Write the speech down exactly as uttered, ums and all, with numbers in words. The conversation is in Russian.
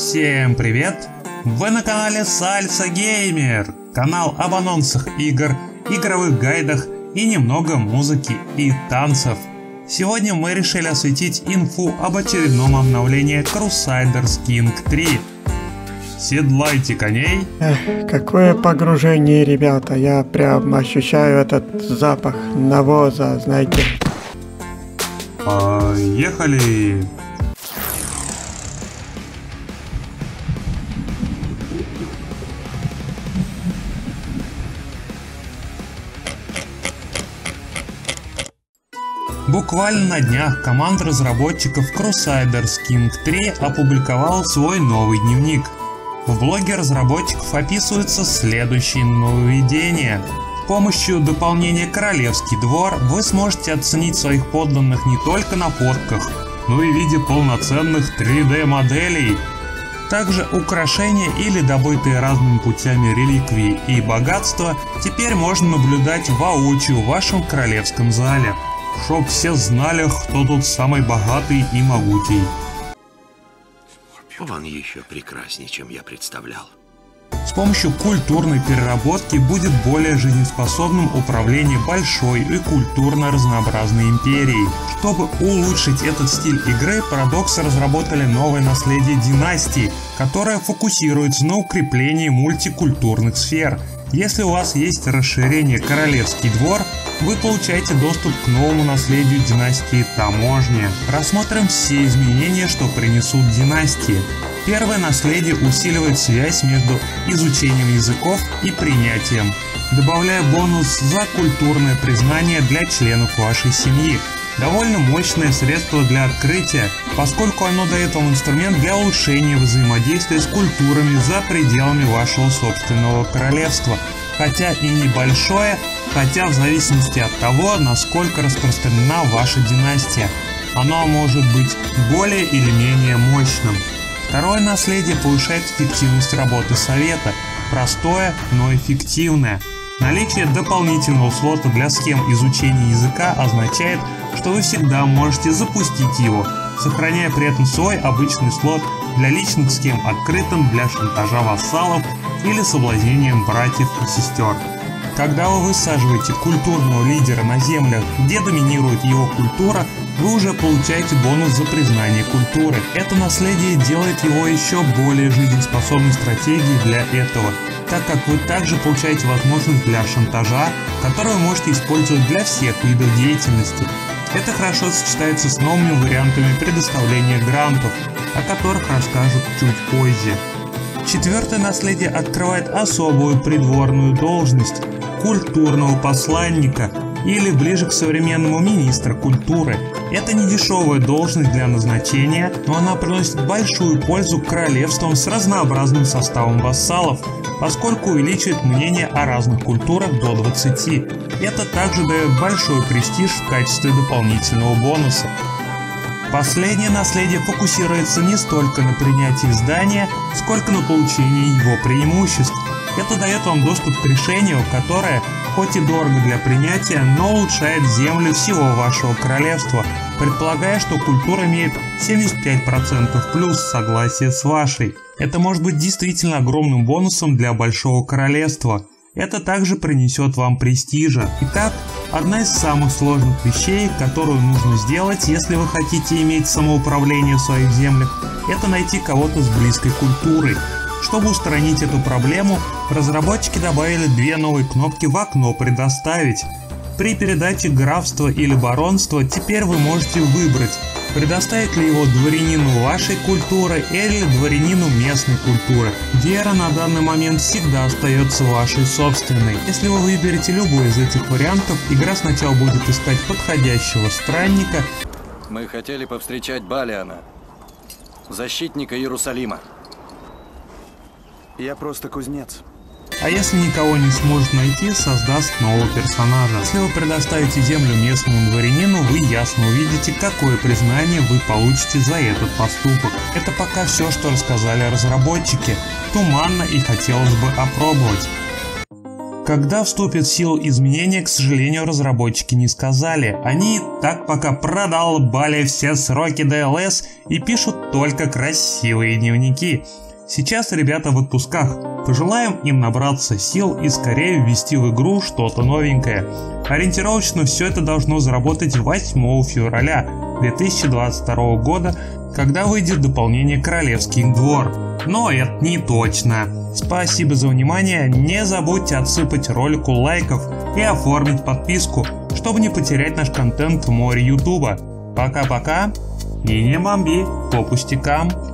Всем привет! Вы на канале Salsa Gamer, канал об анонсах игр, игровых гайдах и немного музыки и танцев. Сегодня мы решили осветить инфу об очередном обновлении Crusaders King три. Седлайте коней. Эх, какое погружение, ребята, я прям ощущаю этот запах навоза, знаете. Поехали! Буквально на днях команда разработчиков Crusaders King три опубликовала свой новый дневник. В блоге разработчиков описываются следующие нововведения. С помощью дополнения «Королевский двор» вы сможете оценить своих подданных не только на фотках, но и в виде полноценных три дэ моделей. Также украшения или добытые разными путями реликвии и богатства теперь можно наблюдать воочию в вашем королевском зале. Чтоб все знали, кто тут самый богатый и могучий. Он еще прекраснее, чем я представлял. С помощью культурной переработки будет более жизнеспособным управление большой и культурно разнообразной империей. Чтобы улучшить этот стиль игры, Paradox разработали новое наследие династии, которое фокусируется на укреплении мультикультурных сфер. Если у вас есть расширение «Королевский двор», вы получаете доступ к новому наследию династии Таможня. Рассмотрим все изменения, что принесут династии. Первое наследие усиливает связь между изучением языков и принятием, добавляя бонус за культурное признание для членов вашей семьи. Довольно мощное средство для открытия, поскольку оно дает вам инструмент для улучшения взаимодействия с культурами за пределами вашего собственного королевства. Хотя и небольшое, хотя в зависимости от того, насколько распространена ваша династия, оно может быть более или менее мощным. Второе наследие повышает эффективность работы совета, простое, но эффективное. Наличие дополнительного слота для схем изучения языка означает, что вы всегда можете запустить его, сохраняя при этом свой обычный слот для личных схем открытым для шантажа вассалов или соблазнением братьев и сестер. Когда вы высаживаете культурного лидера на землях, где доминирует его культура, вы уже получаете бонус за признание культуры. Это наследие делает его еще более жизнеспособной стратегией для этого, так как вы также получаете возможность для шантажа, которую вы можете использовать для всех видов деятельности. Это хорошо сочетается с новыми вариантами предоставления грантов, о которых расскажут чуть позже. Четвертое наследие открывает особую придворную должность – культурного посланника или ближе к современному министра культуры. Это не дешевая должность для назначения, но она приносит большую пользу королевствам с разнообразным составом вассалов, поскольку увеличивает мнение о разных культурах до двадцати. Это также дает большой престиж в качестве дополнительного бонуса. Последнее наследие фокусируется не столько на принятии здания, сколько на получении его преимуществ. Это дает вам доступ к решению, которое, хоть и дорого для принятия, но улучшает землю всего вашего королевства, предполагая, что культура имеет семьдесят пять процентов плюс согласие с вашей. Это может быть действительно огромным бонусом для большого королевства. Это также принесет вам престижа. Итак, одна из самых сложных вещей, которую нужно сделать, если вы хотите иметь самоуправление в своих землях, это найти кого-то с близкой культурой. Чтобы устранить эту проблему, разработчики добавили две новые кнопки в окно «Предоставить». При передаче графства или баронства теперь вы можете выбрать, предоставить ли его дворянину вашей культуры или дворянину местной культуры. Вера на данный момент всегда остается вашей собственной. Если вы выберете любой из этих вариантов, игра сначала будет искать подходящего странника. Мы хотели повстречать Балиана, защитника Иерусалима. Я просто кузнец. А если никого не сможет найти, создаст нового персонажа. Если вы предоставите землю местному дворянину, вы ясно увидите, какое признание вы получите за этот поступок. Это пока все, что рассказали разработчики. Туманно и хотелось бы опробовать. Когда вступят в силу изменения, к сожалению, разработчики не сказали. Они так пока продолбали все сроки ди эл эс и пишут только красивые дневники. Сейчас ребята в отпусках. Пожелаем им набраться сил и скорее ввести в игру что-то новенькое. Ориентировочно все это должно заработать восьмого февраля две тысячи двадцать второго года, когда выйдет дополнение «Королевский двор». Но это не точно. Спасибо за внимание, не забудьте отсыпать ролику лайков и оформить подписку, чтобы не потерять наш контент в море ютуба. Пока-пока и не бомби по пустякам.